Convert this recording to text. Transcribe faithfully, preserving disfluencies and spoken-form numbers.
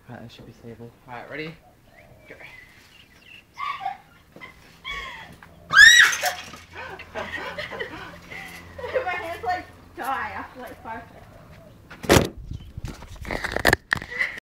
Alright, that should be stable. Alright, ready? Go. My hands like die after like five seconds.